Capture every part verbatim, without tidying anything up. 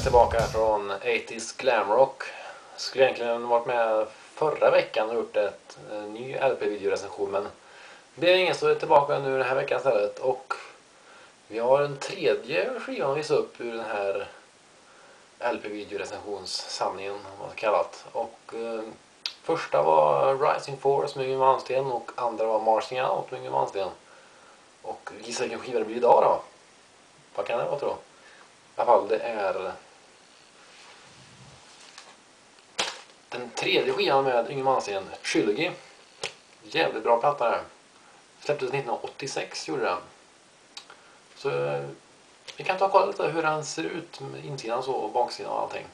tillbaka från åttiotalet glamrock. Skulle egentligen varit med förra veckan och gjort ett en ny L P-videorecension, men det blev ingen, så är tillbaka nu den här veckan istället. Och vi har en tredje skiva att visa upp ur den här L P-videorecensionssamlingen, vad det kallat. Och eh, första var Rising Force med Yngwie Malmsteen och andra var Marching Out med Yngwie Malmsteen. Och gissa vilken skiva det blir idag då? Vad kan det vara, tror jag? I alla fall, det är den tredje skivan med Yngwie Malmsteen, Trilogy. Jävligt bra platta här. Släpptes nittonhundraåttiosex, gjorde den. Så vi kan ta och kolla lite hur den ser ut med insidan så och baksidan och allting.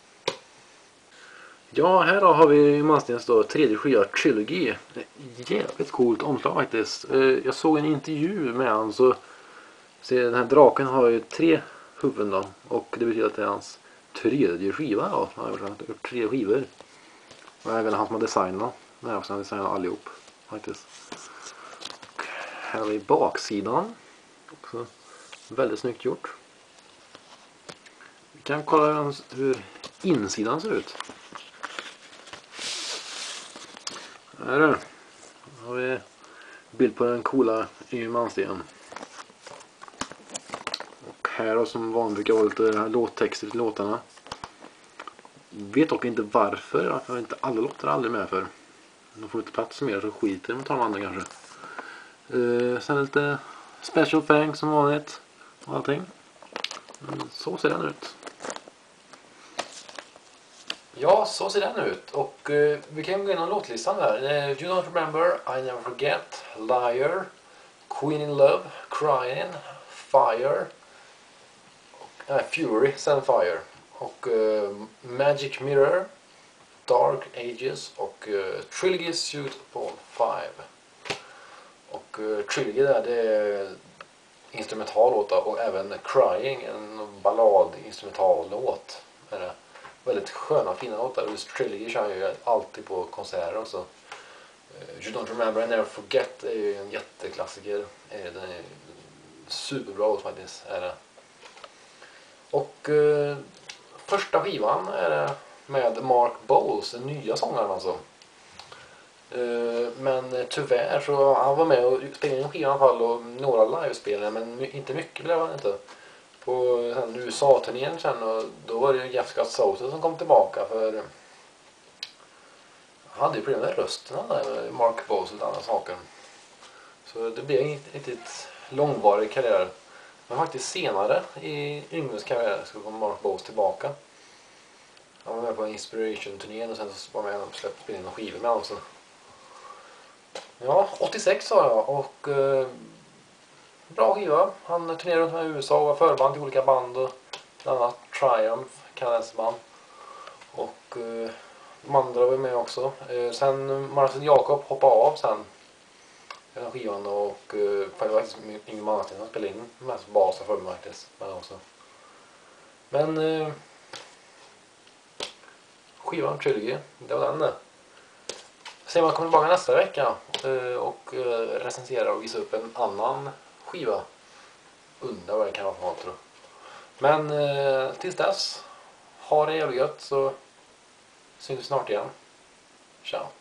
Ja, här då har vi Yngwie Malmsteens då tredje skiva, Trilogy. Jävligt coolt omslag faktiskt. Jag såg en intervju med han, så se, den här draken har ju tre huvuden då, och det betyder att det är hans tredje skiva då. Han har gjort tre skivor. Och även han som har designat. Nej, också han har designat allihop faktiskt. Och här har vi baksidan. Också väldigt snyggt gjort. Vi kan kolla hur insidan ser ut. Här är, har vi bild på den coola Yngwie Malmsteen. Och här har som vanligt brukar vara lite låttexter till låtarna. Vet dock inte varför. Jag har inte alla låtar aldrig med för. De får inte plats mer, så skiter de tar de andra kanske. Uh, sen lite special thanks som vanligt och allting. Men så ser den ut. Ja, så ser den ut. Och uh, vi kan gå igenom låtlistan här. Uh, You Don't Remember, I Never Forget, Liar, Queen in Love, Crying, Fire, och, uh, Fury, sen Fire. Och uh, Magic Mirror, Dark Ages och uh, Trilogy Suit Upon Five. Och uh, Trilogy där, det är instrumental låt och även Crying, en ballad instrumental låt. Är det. Väldigt sköna, fina låtar. Just Trilogy kör ju alltid på konserter också. Uh, You Don't Remember, I Never Forget är ju en jätteklassiker. Den är superbra låt faktiskt. Är det. Och uh, första skivan är det med Mark Bowles, den nya sångaren alltså. Men tyvärr så han var med och spelade en skiva i alla fall och några livespelare, men inte mycket blev han inte. På U S A-turnén sen, och då var det ju Jeff Scott Soto som kom tillbaka, för han hade ju problem med rösten där, Mark Bowles och andra saker. Så det blev inte riktigt långvarig karriär. Men faktiskt senare i Yngwies karriär så kom Mark Bowles tillbaka. Han var med på Inspiration-turnén och sen så var med och släppte spela in några skivor med honom. Ja, åttiosex sa jag, och eh, bra skiva. Han turnerade runt med U S A och var förband till olika band, och bland annat Triumph, kanadensisk band. Och eh, de andra var med också. Eh, sen Martin Jakob hoppade av sen den skivan, och eh, för det var faktiskt Yngwie Malmsteen som spelade in mest bas och förmärktes med också. Men eh, skivan Trilogy, det var den där. Sen man kommer tillbaka nästa vecka och recenserar och visar upp en annan skiva. Undrar vad det kan vara för något, tror jag. Men tills dess, ha det jävligt gött, så syns vi snart igen. Ciao.